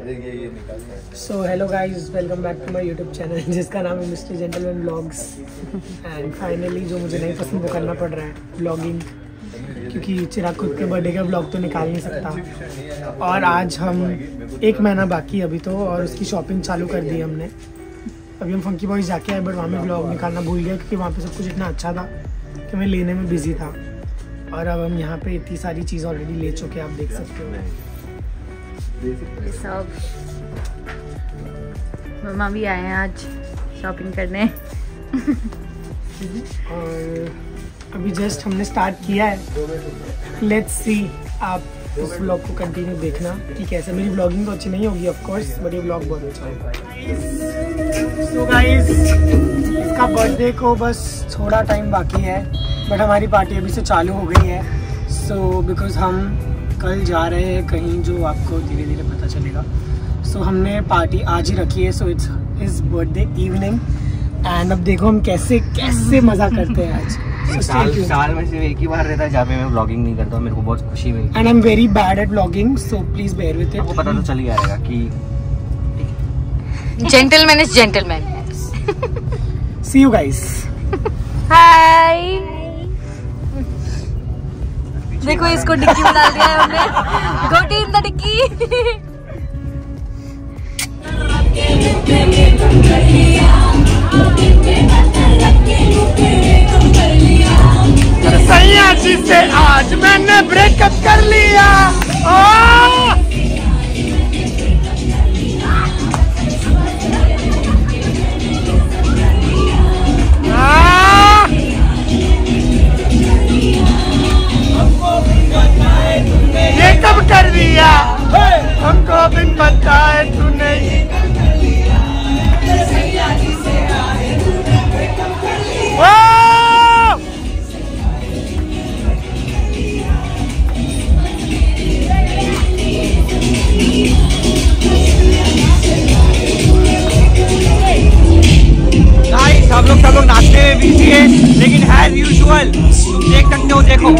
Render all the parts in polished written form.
So hello guys, welcome back to my YouTube channel जिसका नाम है Mr gentleman vlogs. And finally जो मुझे नहीं पसंद वो करना पड़ रहा है, व्लॉगिंग, क्योंकि चिराग खुद के बर्थडे का व्लॉग तो निकाल नहीं सकता। और आज हम 1 महीना बाकी है अभी तो, और उसकी शॉपिंग चालू कर दी हमने। अभी हम फंकी बॉयज जाके आए, बट वहाँ में व्लॉग निकालना भूल गया क्योंकि वहाँ पे सब कुछ इतना अच्छा था कि मैं लेने में बिजी था। और अब हम यहाँ पे इतनी सारी चीज़ ऑलरेडी ले चुके हैं, आप देख सकते हो। सब मम्मा भी आए हैं आज शॉपिंग करने। और अभी जस्ट हमने स्टार्ट किया है। लेट्स सी, आप उस व्लॉग को कंटिन्यू देखना कि कैसे। मेरी व्लॉगिंग तो अच्छी नहीं होगी ऑफ कोर्स, बट ये व्लॉग बहुत अच्छा होगा। सो गाइस, इसका बर्थडे को बस थोड़ा टाइम बाकी है, बट हमारी पार्टी अभी से चालू हो गई है। सो बिकॉज हम कल जा रहे हैं कहीं, जो आपको धीरे धीरे पता चलेगा। सो हमने पार्टी आज ही रखी है। So it's his birthday evening, and अब देखो हम कैसे कैसे मजा करते हैं आज। साल में सिर्फ एक ही बार रहता है जहाँ पे मैं व्लॉगिंग नहीं करता हूँ। मेरे को बहुत खुशी मिली। And I am very bad at vlogging, so please bear with it. आपको पता तो चल ही आएगा कि gentleman is gentleman. See you guys. Hi, देखो इसको डिक्की में डाल दिया है हमने। गोटी इन द डिक्की। सही आशी से आज मैंने ब्रेकअप कर लिया। ये कब कर दिया हमको बिन बताए तूने। सब लोग नाचने में बिजी है, लेकिन एज यूजुअल देख सकते हो। देखो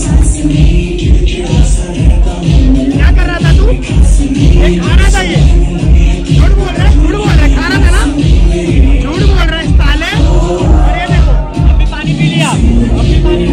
क्या कर रहा था तू? ये खाना था, ये झूठ बोल रहा है, खाना था ना, झूठ बोल रहा है साले। और ये देखो अभी पानी पी लिया, अभी पानी।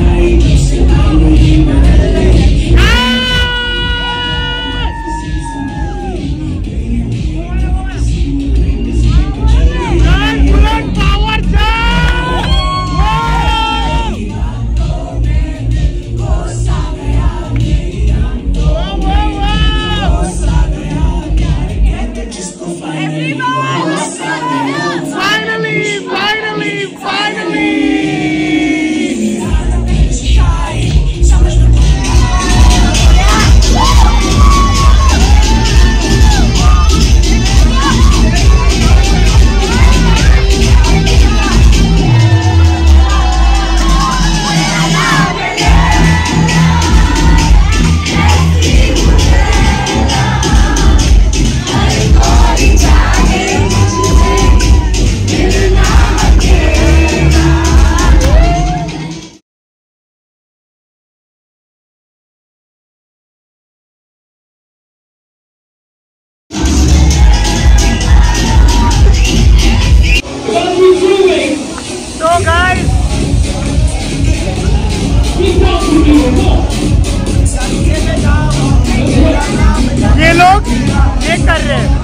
ये लोग ये कर रहे हैं।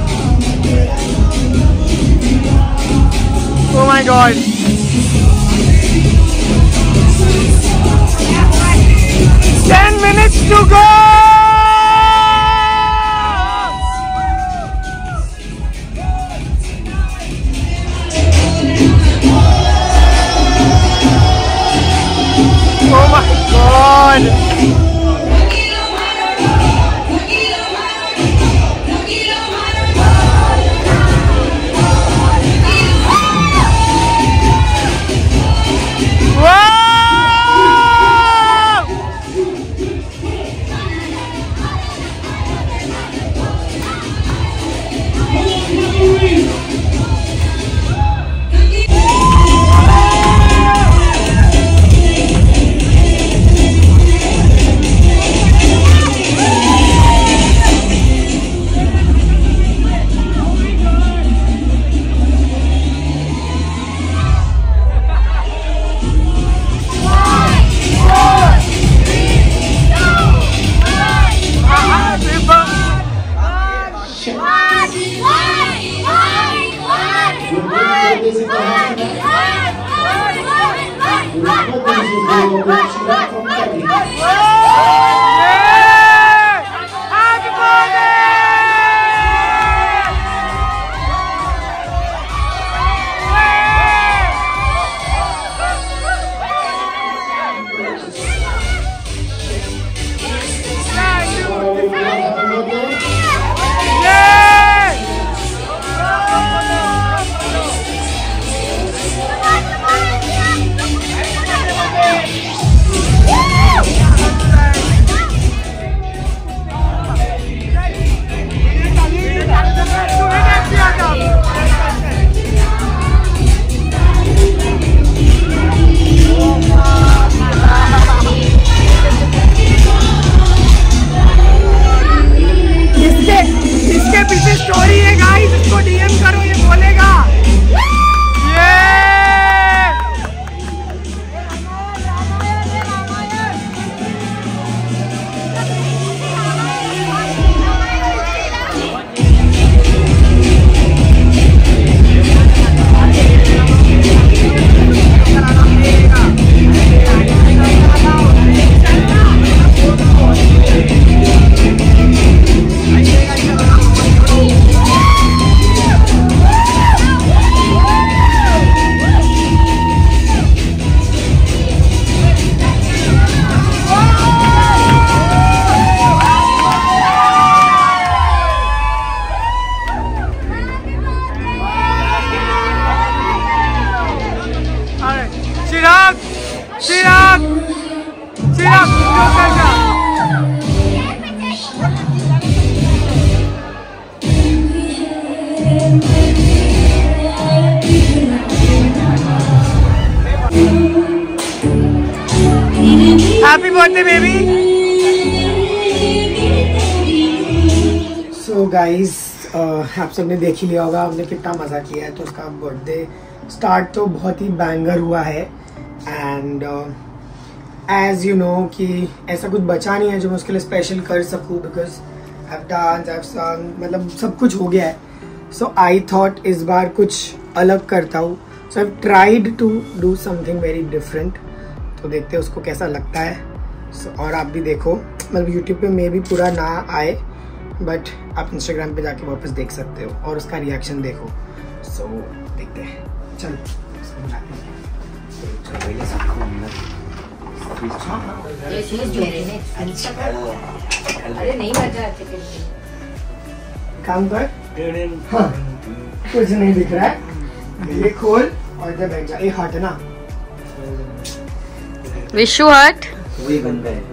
Oh my God! 10 minutes to go. Oh my God! Happy birthday baby. So guys आप सबने देख ही लिया होगा हमने कितना मजा किया है। तो उसका बर्थडे स्टार्ट तो बहुत ही बैंगर हुआ है एंड एज यू नो कि ऐसा कुछ बचा नहीं है जो मैं उसके लिए स्पेशल कर सकूं because I have dance, I have song, मतलब सब कुछ हो गया है। सो आई थॉट इस बार कुछ अलग करता हूँ। So I have tried to do something very different. तो देखते हैं उसको कैसा लगता है। और आप भी देखो, मतलब यूट्यूब पे मे भी पूरा ना आए बट आप इंस्टाग्राम पे जाके वापस देख सकते हो और उसका रिएक्शन देखो। सो देखते हैं, चल अरे नहीं बचा काम कर। हाँ, कुछ नहीं दिख रहा है। ये खोल और इधर बैठ जा। ये हट ना, विशु हट। वही बंदा है।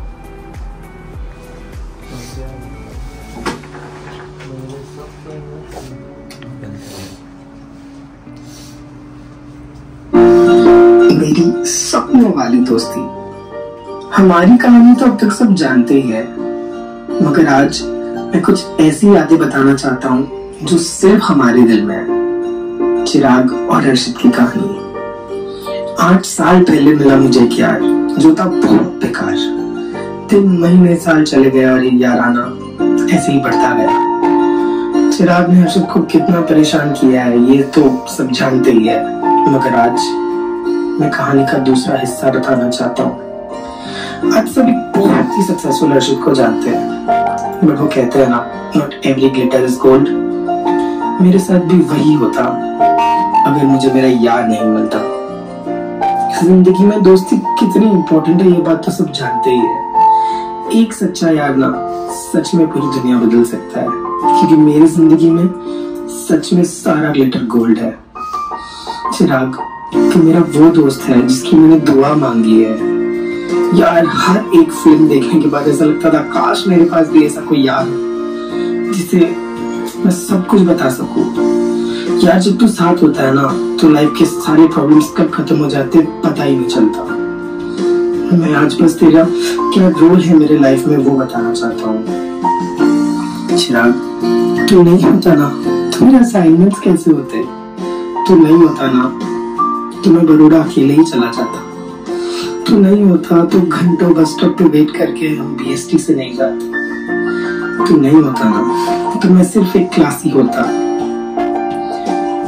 मेरी सपनों वाली दोस्ती। हमारी कहानी तो अब तक सब जानते ही है, मगर आज मैं कुछ ऐसी यादें बताना चाहता हूँ जो सिर्फ हमारे दिल में है। चिराग और हर्षित की कहानी। 8 साल पहले मिला मुझे एक यार जो था बहुत बेकार। 3 महीने साल चले गए और ये याराना ऐसे ही बढ़ता गया। चिराग ने हर्षित को कितना परेशान किया है ये तो सब जानते ही है, मगर आज मैं कहानी का दूसरा हिस्सा बताना चाहता हूँ। आज सभी बहुत ही सक्सेसफुल हर्षित को जानते हैं, बट वो कहते हैं ना, not every glitter is gold. मेरे साथ भी वही होता अगर मुझे मेरा यार नहीं मिलता। जिंदगी में दोस्ती कितनी इम्पोर्टेंट है ये बात तो सब जानते ही है। एक सच्चा यार ना सच में पूरी दुनिया बदल सकता है, क्योंकि मेरी जिंदगी में सच में सारा ग्लिटर गोल्ड है। चिराग तो मेरा वो दोस्त है जिसकी मैंने दुआ मांगी है। यार हर एक फिल्म देखने के बाद ऐसा लगता था काश मेरे पास भी ऐसा कोई यार हो जिसे मैं सब कुछ बता सकूं। यार जब तू साथ होता है ना तो लाइफ के सारे प्रॉब्लम्स कब खत्म हो जाते पता ही नहीं चलता। मैं आज बस तेरा क्या रोल है मेरे लाइफ में वो बताना चाहता हूँ। चिराग तू नहीं होता ना तो मेरे असाइनमेंट्स कैसे होते, तू नहीं होता ना तो मैं बड़ोड़ा अकेले ही चला जाता, तू नहीं होता तो घंटों बस स्टॉप पे वेट करके हम BST से नहीं जाते, तू नहीं होता ना तो मैं सिर्फ एक क्लास ही होता।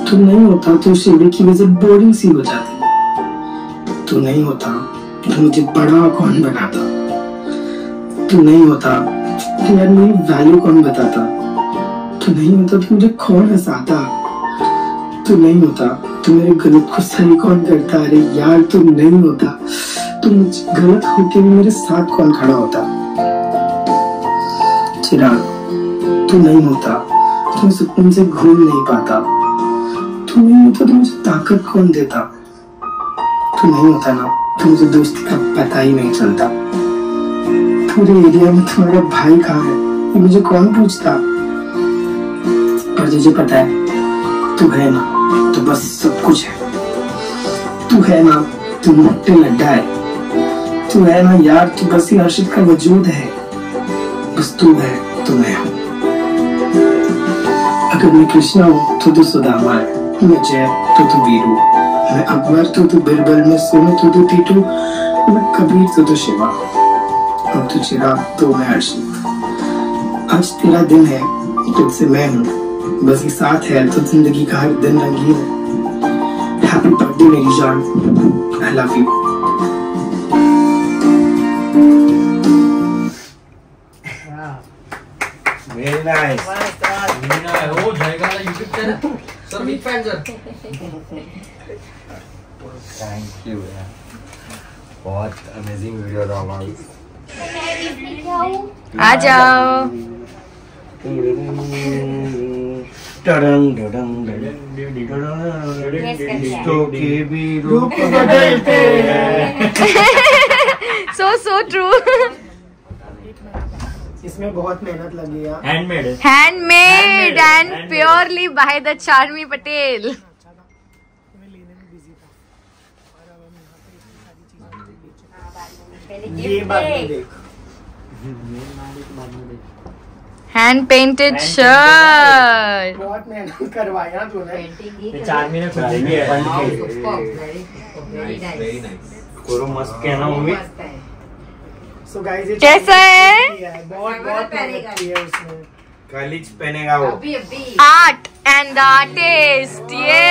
तू नहीं होता तो शिवड़ी की वजह बोरिंग सी हो जाती। तू नहीं होता तो मुझे बड़ा कौन बनाता। तू नहीं होता तो यार मेरी वैल्यू कौन बताता। तू नहीं होता तो मुझे कौन हंसाता। तू नहीं होता तो मेरे गलत को सही कौन करता। अरे यार तू नहीं होता तो मुझे गलत होके भी मेरे साथ कौन खड़ा होता। चिराग तू नहीं होता तो मैं सुकून से घूम नहीं पाता। तू नहीं होता तो मुझे ताकत कौन देता। तू नहीं होता ना तो मुझे दोस्ती का पता ही नहीं चलता। पूरे एरिया में तुम्हारा भाई कहाँ है ये मुझे कौन पूछता। पर तुझे पता है तू है ना तो बस सब कुछ है। तू है ना तू मोटे लड्डा है। तू है ना यार तू बस ही अर्शद का वजूद है। बस तू है तो मैं हूँ। अगर मैं कृष्णा हूँ तो तू सुदामा है। मैं जय तो तू वीरू। मैं अकबर तो तू बिरबल। मैं सोनू तो तू टीटू। मैं कबीर तो तू शिवा। अब तू चिराग तो मैं अर्शद। आज तेरा दिन है तुझसे मैं हूँ। बस ये साथ है तो जिंदगी का हर दिन रंगीन है। हैप्पी बर्थडे मेरी जान। I love you. Very nice. वो जाएगा YouTube channel sir big fan sir. Thank you यार। बहुत अमेजिंग वीडियो था हमारी। आ जाओ। डडंग डडंग रिश्तों के भी रूप बदलते हैं। So true. इसमें बहुत मेहनत लगी है। Handmade and purely by the Charmi Patel. ये बात नहीं देख। Hand painted shirt. बहुत मेहनत करवाया तूने। चार्मी ने खुद ही किया कोरो मस्त कहना मम्मी। So guys, ये कैसा है? बहुत मेहनत की है उसने। कॉलेज पहनेगा वो। Art and artist. ये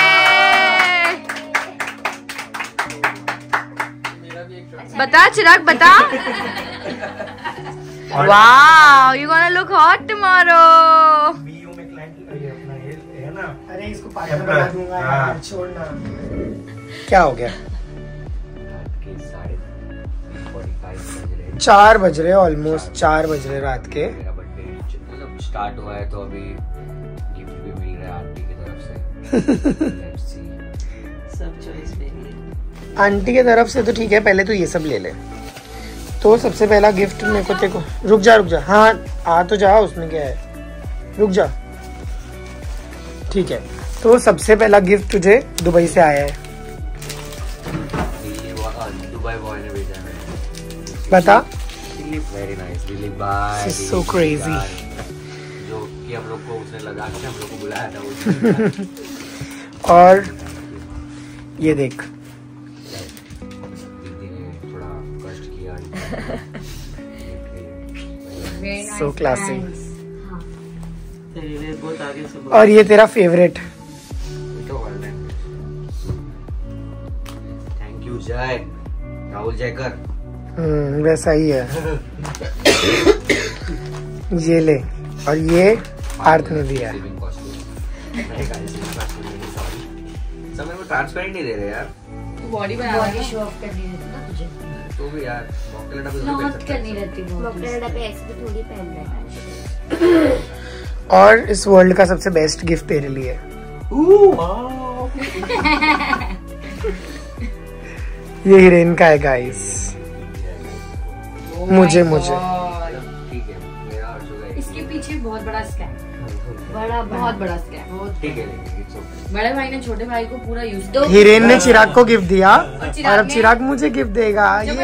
बता चिराग बता। Wow you gonna look hot tomorrow. BU में क्लाइंट अपना है ना। अरे इसको पार्टनर बना दूंगा यार छोड़ना। क्या हो गया? 4 बज रहे ऑलमोस्ट 4 बज रहे रात के। मेरा बर्थडे मतलब स्टार्ट हुआ है तो अभी गिफ्ट भी मिल रहा है आंटी की तरफ से। Let's see. सब चॉइस मेरी है। आंटी की तरफ से तो ठीक है। पहले तो ये सब ले ले। तो सबसे पहला गिफ्ट मेरे को तेको। रुक जा। हाँ आ तो जा। उसमें क्या है। रुक जा। ठीक है तो सबसे पहला गिफ्ट तुझे दुबई से आया है। दुबई बॉय ने भेजा है। बता। वेरी नाइस दिलीप भाई। So crazy. जो कि हम लोग को उसने लगा के हम लोग को बुलाया था वो। और ये देख दीदी ने थोड़ा कष्ट किया। So classic. तेरे लिए बहुत आगे से और ये तेरा फेवरेट। थैंक यू जय राहुल जयकर। वैसा ही है। ये ले। और ये आर्थ ने दिया है। सब मेरे को ट्रांसपेरेंट नहीं दे रहे यार। बॉडी बॉडी शो ऑफ करनी रहती ना तुझे। तो भी यार मॉकटेल पे नॉट करनी रहती मॉकटेल पे ऐसे भी थोड़ी पहन रहा है। और इस वर्ल्ड का सबसे बेस्ट गिफ्ट तेरे लिए। ये हीरोइन का है गाइस। मुझे ठीक है मेरा और जो है इसके पीछे बहुत बड़ा स्कैम। बहुत बड़ा स्कैम। ठीक है लेकिन इट्स ओके। बड़े भाई ने छोटे भाई को पूरा यूज दो। हीरोइन ने चिराग को गिफ्ट दिया और अब चिराग मुझे गिफ्ट देगा। ये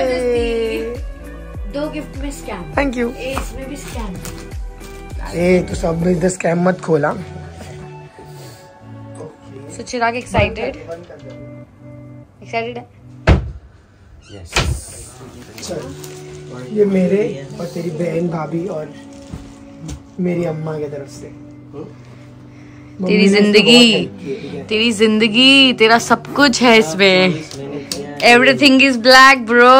2 गिफ्ट में स्कैम। Thank you. इसमें भी स्कैम। ए तू सब इधर स्कैम मत खोला। सो चिराग एक्साइटेड है। चल ये मेरे और तेरी बहन भाभी और मेरी अम्मा की तरफ से तेरी जिंदगी तेरा सब कुछ है इसमें। Everything is black bro.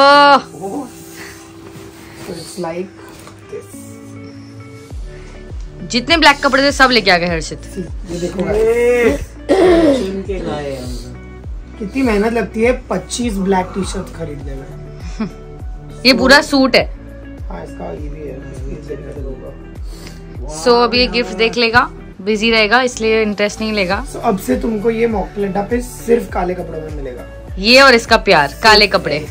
जितने ब्लैक कपड़े थे सब लेके आ गए हर्षित। ये देखो चुन के लाए हम। कितनी मेहनत लगती है 25 ब्लैक टी शर्ट खरीदने में। ये पूरा सूट है। हाँ, इसका ये भी है। सो अब ये गिफ्ट देख लेगा, बिजी रहेगा इसलिए इंटरेस्ट नहीं लेगा। So, अब से तुमको ये मॉकलेटा पे सिर्फ काले कपड़ों में मिलेगा। ये और इसका प्यार, काले कपड़े।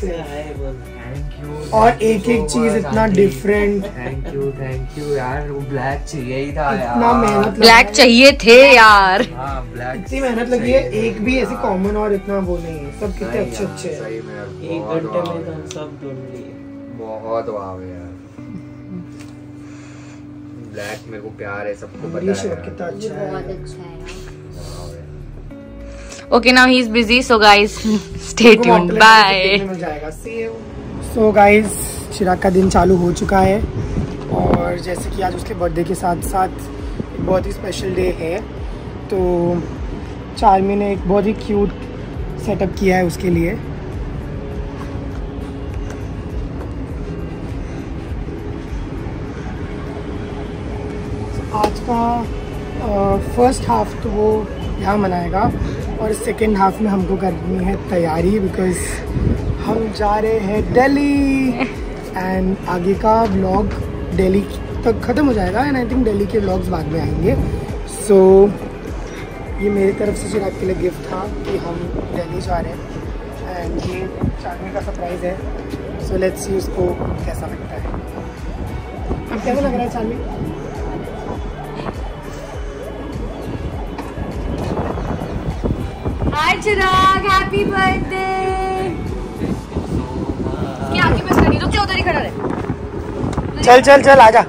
और एक एक चीज इतना डिफरेंट। थैंक यू यार, वो ब्लैक चाहिए ही था यार। इतना मेहनत ब्लैक चाहिए थे यार। हाँ, ब्लैक इतनी मेहनत लगी है, एक भी ऐसी कॉमन और इतना वो नहीं है। सब कितने अच्छे अच्छे हैं। सही में यार, 1 बहुत घंटे वाव में तो है। हम सब ढूंढ लिए। बहुत वाव है यार। ब्लैक मेरे को प्यार है, सबको पता ये है शर्ट यार। कितना ये अच्छा है। बहुत अच्छा है। वाव है। Okay now he is busy, so guys stay tuned, bye. So guys, Chirag का दिन चालू हो चुका है और जैसे कि आज उसके बर्थडे के साथ साथ एक बहुत ही स्पेशल डे है, तो चार्मी ने एक बहुत ही क्यूट सेटअप किया है उसके लिए। आज का फर्स्ट हाफ तो वो यहाँ मनाएगा और सेकेंड हाफ में हमको करनी है तैयारी, बिकॉज हम जा रहे हैं दिल्ली एंड आगे का व्लॉग दिल्ली तक ख़त्म हो जाएगा एंड आई थिंक दिल्ली के व्लॉग्स बाद में आएंगे। सो ये मेरी तरफ से चिराग के लिए गिफ्ट था कि हम दिल्ली जा रहे हैं एंड ये चार्मी का सरप्राइज़ है। सो लेट्स सी उसको कैसा लगता है। अब कैसा लग रहा है Charmi? Hi Chirag, happy birthday. क्या आगे बस खड़ी, रुक जा, उधर ही खड़ा रहे। चल चल चल आजा।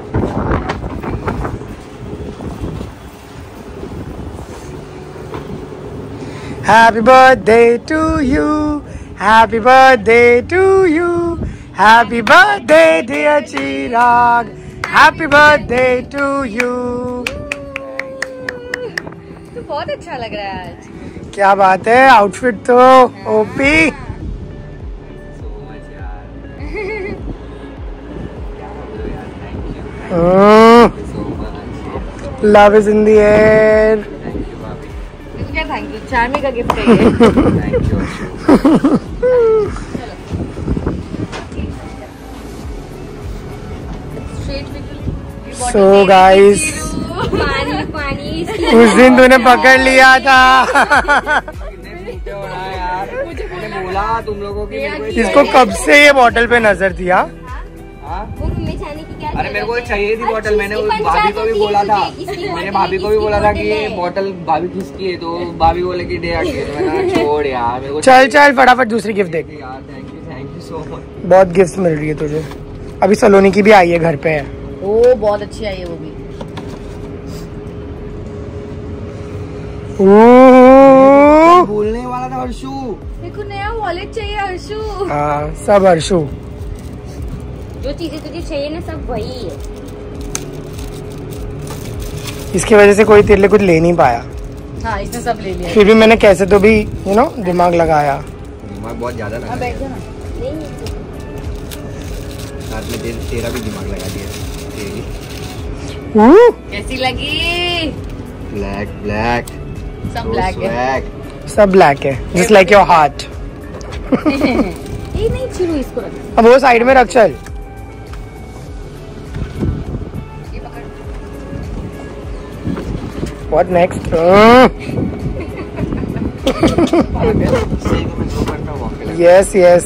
Happy birthday to you, happy birthday to you, happy birthday dear Chirag, happy birthday to you। तो बहुत अच्छा लग रहा है आज। क्या बात है, आउटफिट तो ओपी। So much यार। Thank you so much। Love is in the air. Thank you भाभी। क्या थैंक यू, चार्मी का गिफ्ट है ये। Thank you। So guys, पानी पानी उस दिन तूने पकड़ लिया था। कितने हो रहा है यार, मैंने बोला तुम लोगों की मेरे को इसको कब से ये बॉटल पे नजर दिया? हाँ? वो में जाने की क्या अरे मेरे को जरूरत चाहिए थी है? बॉटल, मैंने अच्छी भाभी को भी पंचायत बोला था, होती है तुझे, मैंने इसकी भाभी को भी बॉटल बोला था कि है, ये इसकी बॉटल भाभी किसकी है, तो भाभी बोले कि दे आके, तो मैंने कहा छोड़ यार मेरे को चल चल फटाफट दूसरी गिफ्ट देख। यार। Thank you so much. बहुत गिफ्ट मिल रही है तुझे। अभी सलोनी की भी आई है, घर पे है। ओ बहुत अच्छी आई है वो भी। ओह, बोलने वाला था हर्षू। देखो नया वॉलेट चाहिए हर्षू। हाँ सब हर्षू। जो चीजें तुझे चाहिए ना सब वही है। इसकी वजह से कोई तेरे लिए कुछ ले नहीं पाया, हाँ इसने सब ले लिया। फिर भी मैंने कैसे तो भी दिमाग लगाया। दिमाग बहुत ज्यादा लगा बैठ जा ना। नहीं साथ में तेरा भी दिमाग लगा दिया। तेरी कैसी लगी? ब्लैक ब्लैक सब ब्लैक है। सब ब्लैक है, जस्ट लाइक योर हार्ट। ये नहीं छीनो इसको रख। अब वो साइड में रख चल। ये पकड़। What next? Yes, yes.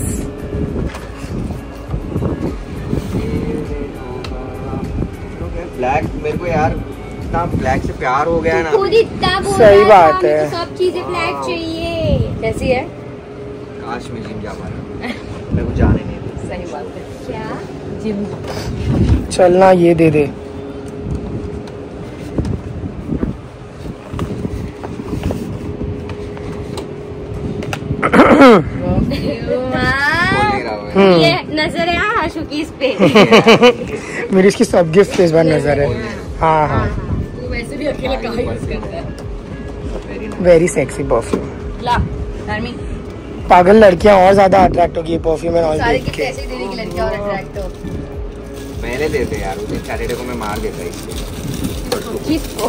Black मेरे को यार इतना ब्लैक से प्यार हो गया है ना। खुद इतना बोल सही रहा बात था, है। हमें तो सब चीजें ब्लैक चाहिए। कैसी है? काश मैं जिम जा पाया, मेरे को जाने नहीं दे। सही बात है। क्या जिम। चलना ये दे दे। बोल नहीं रहा मैं। ये नजर है आशु की इस पे। मेरी इसकी सब गिफ्ट पे इस बार नजर है। हाँ हाँ। वो वैसे भी अकेला कहाँ यूज करता है। Very sexy perfume. ला नरमी पागल लड़कियां और ज्यादा अट्रैक्ट होगी परफ्यूम एंड ऑयल सारे देख गिफ्ट के। ऐसे ही देने की लड़कियां और अट्रैक्ट हो। पहले देते यार, उस दिन सैटरडे को मैं मार देता इसलिए। किसको?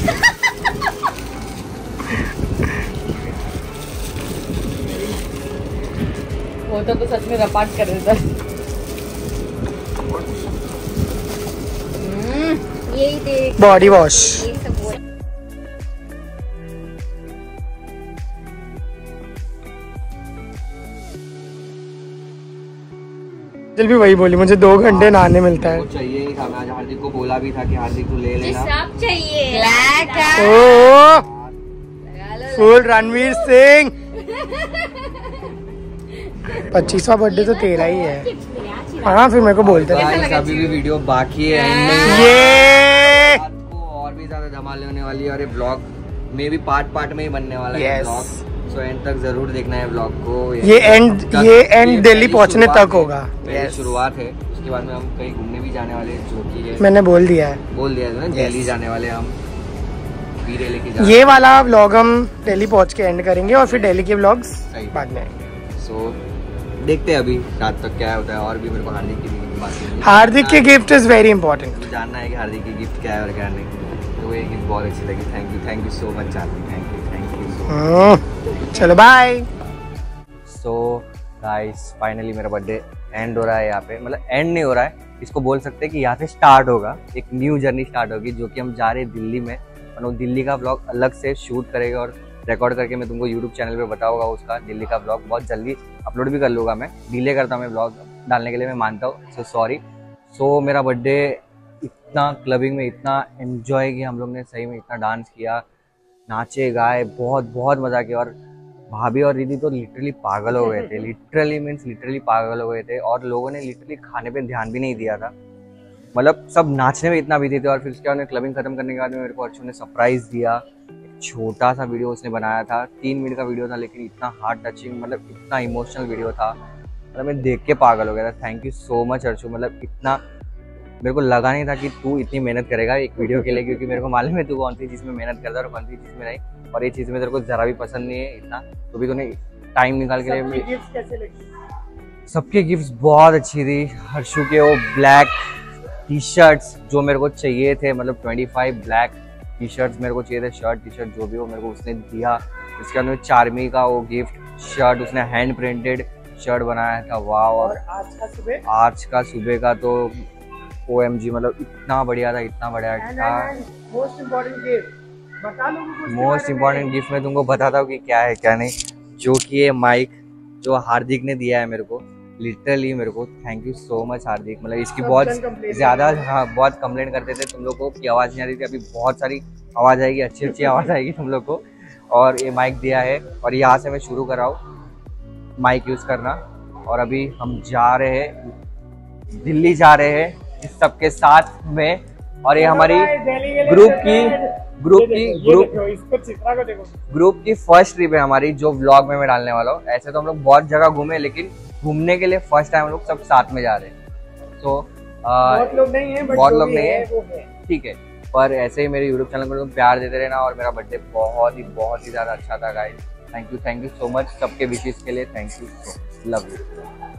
वो तो सच में रपाट कर देता। यही देख, बॉडी वॉश। यही सब बोल। दिल भी वही बोली, मुझे 2 घंटे नहाने मिलता है। वो चाहिए ही था, मैं आज हार्दिक को बोला भी था कि हार्दिक तू ले लेना। सब चाहिए। ब्लैक है। Oh full Ranveer Singh. 25वां बर्थडे तो तेरा ही है। हाँ फिर मेरे को बोलते रहे। गाइस अभी भी वीडियो बाकी है, end नहीं हुआ। ये रात को और भी ज्यादा धमाल होने वाली है और ये ब्लॉग में भी पार्ट में ही बनने वाला है Yes. ब्लॉग। सो एंड तक जरूर देखना है ब्लॉग को। ये एंड दिल्ली पहुंचने तक होगा। पहले शुरुआत है, उसके बाद में हम कहीं घूमने भी जाने वाले हैं, जो कि है मैंने बोल दिया है। बोल दिया था ना, दिल्ली जाने वाले हम, वीरे लेके जा। ये वाला व्लॉग हम दिल्ली पहुंच के एंड करेंगे और फिर दिल्ली के व्लॉग्स सही। बाद में आएंगे। सो देखते हैं अभी रात तक क्या होता है। और भी मेरे को हार्दिक की बात हार्दिक के गिफ्ट इज वेरी इंपॉर्टेंट। जानना है कि हार्दिक की गिफ्ट क्या है और क्या नहीं। तो ये गिफ्ट बहुत अच्छी लगी। Thank you so much Hardik, thank you so much. चलो बाय। सो गाइस फाइनली मेरा बर्थडे एंड हो रहा है यहाँ पे, मतलब एंड नहीं हो रहा है, इसको बोल सकते हैं कि यहाँ से स्टार्ट होगा, एक न्यू जर्नी स्टार्ट होगी, जो कि हम जा रहे हैं दिल्ली में। मतलब दिल्ली का व्लॉग अलग से शूट करेगा और रिकॉर्ड करके मैं तुमको यूट्यूब चैनल पे बताऊंगा। उसका दिल्ली का व्लॉग बहुत जल्दी अपलोड भी कर लूँगा। मैं डिले करता हूँ मैं व्लॉग डालने के लिए, मैं मानता हूँ, सो सॉरी। सो मेरा बर्थडे इतना क्लबिंग में इतना एंजॉय किया हम लोग ने, सही में इतना डांस किया, नाचे गाए, बहुत मज़ा किया। और भाभी और दीदी तो लिटरली पागल हो गए थे, लिटरली पागल हो गए थे। और लोगों ने लिटरली खाने पे ध्यान भी नहीं दिया था, मतलब सब नाचने में इतना बिजी थे। और फिर उसके बाद क्लबिंग खत्म करने के बाद में मेरे को अर्जुन ने सरप्राइज दिया। एक छोटा सा वीडियो उसने बनाया था, 3 मिनट का वीडियो था, लेकिन इतना हार्ट टचिंग, मतलब इतना इमोशनल वीडियो था, मतलब मैं देख के पागल हो गया था। Thank you so much Arju, मतलब इतना मेरे को लगा नहीं था कि तू इतनी मेहनत करेगा एक वीडियो के लिए, क्योंकि मेरे को मालूम है तू कौन सी चीज़ में मेहनत करता है और कौन सी चीज़ में नहीं। और ये चीज़ में तेरे को ज़रा भी पसंद नहीं है इतना, तो भी तूने टाइम निकाल के लिए। सबके गिफ्ट्स बहुत अच्छी थी। हर्षु के वो ब्लैक टी शर्ट्स जो मेरे को चाहिए थे, मतलब 25 ब्लैक टी शर्ट्स मेरे को चाहिए थे, शर्ट टी शर्ट जो भी हो मेरे को उसने दिया। इसके अंदर चार्मी का वो गिफ्ट शर्ट, उसने हैंड प्रिंटेड शर्ट बनाया था, वाह। और आज का सुबह का तो OMG, मतलब इतना बढ़िया था, इतना बढ़िया था। मोस्ट इम्पॉर्टेंट गिफ्ट मैं तुमको बताता हूँ कि क्या है क्या नहीं, जो कि ये माइक जो हार्दिक ने दिया है मेरे को, लिटरली मेरे को thank you so much Hardik. मतलब इसकी बहुत ज़्यादा, हाँ, बहुत कंप्लेंट करते थे तुम लोग को कि आवाज़ नहीं आ रही थी, अभी बहुत सारी आवाज़ आएगी, अच्छी आवाज़ आएगी तुम लोग को। और ये माइक दिया है और यहाँ से मैं शुरू कर रहा हूँ माइक यूज़ करना। और अभी हम जा रहे हैं, दिल्ली जा रहे हैं इस सबके साथ में। और ये हमारी ग्रुप की फर्स्ट ट्रिप है हमारी, जो व्लॉग में मैं डालने वाला हूँ। ऐसे तो हम लोग बहुत जगह घूमे, लेकिन घूमने के लिए फर्स्ट टाइम हम लोग सब साथ में जा रहे हैं। तो बहुत लोग नहीं है, ठीक है, पर ऐसे ही मेरे यूट्यूब चैनल को तुम प्यार देते रहना। और मेरा बर्थडे बहुत ही ज़्यादा अच्छा था guys. Thank you so much सबके विशेष के लिए, थैंक यू, लव यू।